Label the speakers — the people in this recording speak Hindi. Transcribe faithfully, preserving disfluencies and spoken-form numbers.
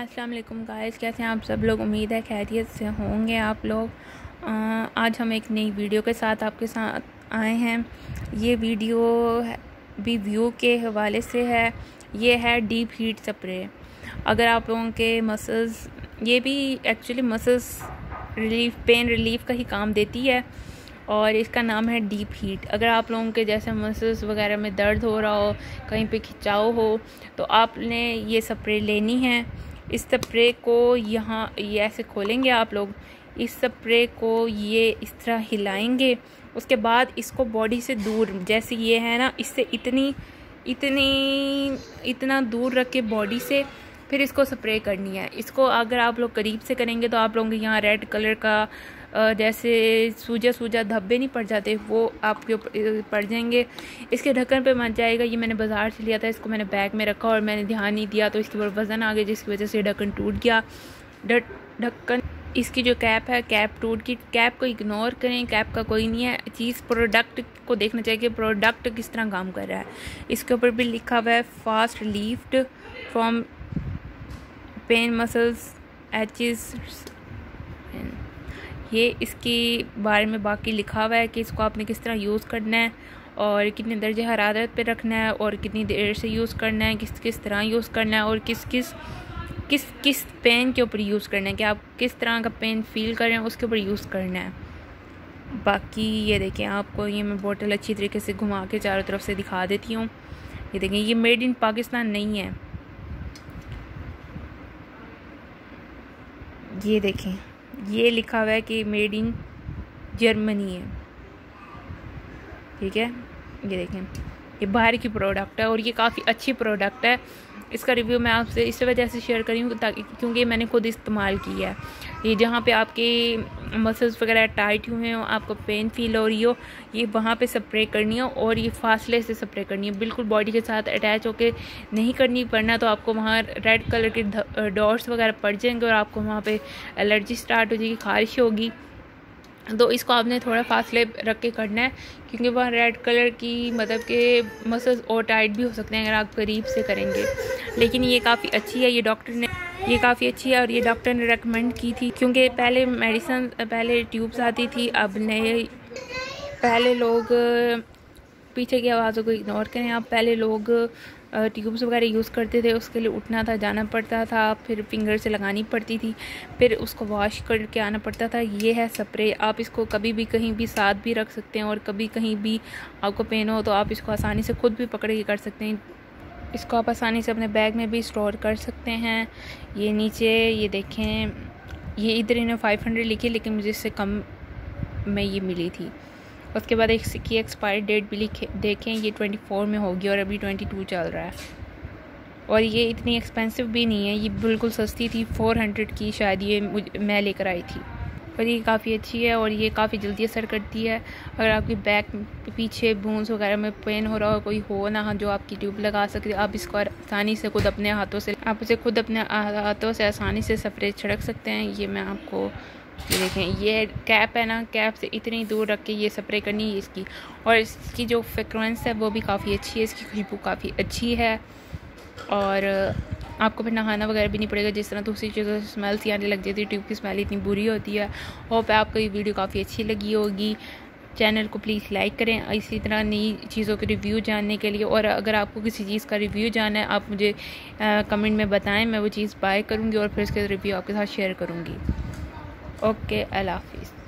Speaker 1: अस्सलाम वालेकुम गाइस, कैसे हैं आप सब लोग। उम्मीद है खैरियत से होंगे आप लोग। आज हम एक नई वीडियो के साथ आपके साथ आए हैं। ये वीडियो भी व्यू के हवाले से है। ये है डीप हीट स्प्रे। अगर आप लोगों के मसल्स, ये भी actually muscles relief, pain relief का ही काम देती है और इसका नाम है डीप हीट। अगर आप लोगों के जैसे मसल्स वगैरह में दर्द हो रहा हो, कहीं पे खिंचाव हो, तो आपने ये स्प्रे लेनी है। इस स्प्रे को यहाँ ये ऐसे खोलेंगे आप लोग, इस स्प्रे को ये इस तरह हिलाएंगे। उसके बाद इसको बॉडी से दूर, जैसे ये है ना, इससे इतनी इतनी इतना दूर रख के बॉडी से फिर इसको स्प्रे करनी है। इसको अगर आप लोग करीब से करेंगे तो आप लोगों के यहाँ रेड कलर का जैसे सूजा सूजा धब्बे नहीं पड़ जाते, वो आपके ऊपर पड़ जाएंगे। इसके ढक्कन पे मच जाएगा। ये मैंने बाज़ार से लिया था, इसको मैंने बैग में रखा और मैंने ध्यान नहीं दिया तो इसके ऊपर वज़न आ गया, जिसकी वजह से ढक्कन टूट गया। ढक्कन इसकी जो कैप है, कैप टूट गई। कैप को इग्नोर करें, कैप का कोई नहीं है चीज़। प्रोडक्ट को देखना चाहिए कि प्रोडक्ट किस तरह काम कर रहा है। इसके ऊपर भी लिखा हुआ है fast relieved from pain muscles aches. ये इसके बारे में बाकी लिखा हुआ है कि इसको आपने किस तरह यूज़ करना है और कितने दर्जे हरारत पे रखना है और कितनी देर से यूज़ करना है, किस किस तरह यूज़ करना है और किस किस किस किस पेन के ऊपर यूज़ करना है, कि आप किस तरह का पेन फील कर रहे हैं उसके ऊपर यूज़ करना है। बाकी ये देखें, आपको ये मैं बोतल अच्छी तरीके से घुमा के चारों तरफ से दिखा देती हूँ। ये देखें, ये मेड इन पाकिस्तान नहीं है। ये देखें, ये लिखा हुआ है कि मेड इन जर्मनी है। ठीक है, ये देखें, ये बाहर की प्रोडक्ट है और ये काफ़ी अच्छी प्रोडक्ट है। इसका रिव्यू मैं आपसे इस वजह से शेयर करी हूँ ताकि क्योंकि मैंने खुद इस्तेमाल किया है। ये जहाँ पे आपके मसल्स वगैरह टाइट हुए हो, आपको पेन फील हो रही हो, ये वहाँ पे स्प्रे करनी है और ये फासले से स्प्रे करनी है, बिल्कुल बॉडी के साथ अटैच होके नहीं करनी। पड़ना तो आपको वहाँ रेड कलर के डॉट्स वगैरह पड़ जाएंगे और आपको वहाँ पे एलर्जी स्टार्ट हो जाएगी, खारिश होगी। तो इसको आपने थोड़ा फासले रख के करना है क्योंकि वहाँ रेड कलर की मतलब के मसल्स और टाइट भी हो सकते हैं अगर आप करीब से करेंगे। लेकिन ये काफ़ी अच्छी है, ये डॉक्टर ने ये काफ़ी अच्छी है और ये डॉक्टर ने रेकमेंड की थी क्योंकि पहले मेडिसिन, पहले ट्यूब्स आती थी, अब नए पहले लोग पीछे की आवाज़ों को इग्नोर करें आप। पहले लोग ट्यूब्स वगैरह यूज़ करते थे, उसके लिए उठना था, जाना पड़ता था, फिर फिंगर से लगानी पड़ती थी, फिर उसको वॉश करके आना पड़ता था। ये है स्प्रे, आप इसको कभी भी कहीं भी साथ भी रख सकते हैं और कभी कहीं भी आपको पेन हो तो आप इसको आसानी से खुद भी पकड़ के कर सकते हैं। इसको आप आसानी से अपने बैग में भी स्टोर कर सकते हैं। ये नीचे ये देखें, ये इधर इन्हें फाइव हंड्रेड लिखी लेकिन मुझे इससे कम में ये मिली थी। उसके बाद एक की एक्सपायरी डेट भी लिखे देखें, ये ट्वेंटी फोर में होगी और अभी ट्वेंटी टू चल रहा है। और ये इतनी एक्सपेंसिव भी नहीं है, ये बिल्कुल सस्ती थी, फोर हंड्रेड की शायद ये मैं लेकर आई थी। और ये काफ़ी अच्छी है और ये काफ़ी जल्दी असर करती है। अगर आपकी बैक पीछे बोन्स वगैरह में पेन हो रहा हो, कोई हो ना जो आपकी ट्यूब लगा सके, आप इसको आसानी से खुद अपने हाथों से आप इसे खुद अपने हाथों से आसानी से स्प्रे छिड़क सकते हैं। ये मैं आपको ये देखें, ये कैप है ना, कैप से इतनी दूर रख के ये स्प्रे करनी है इसकी। और इसकी जो फ्रेगरेंस है वो भी काफ़ी अच्छी है, इसकी खुशबू काफ़ी अच्छी है और आपको फिर नहाना वगैरह भी नहीं पड़ेगा। जिस तरह दूसरी चीज़ों से स्मेल सी आने लग जाती है, ट्यूब की स्मेल इतनी बुरी होती है। होप है आपको ये वीडियो काफ़ी अच्छी लगी होगी। चैनल को प्लीज़ लाइक करें इसी तरह नई चीज़ों के रिव्यू जानने के लिए। और अगर आपको किसी चीज़ का रिव्यू जानना है आप मुझे कमेंट में बताएं, मैं वो चीज़ बाय करूँगी और फिर इसके रिव्यू आपके साथ शेयर करूँगी। ओके, अल्लाह हाफिज़।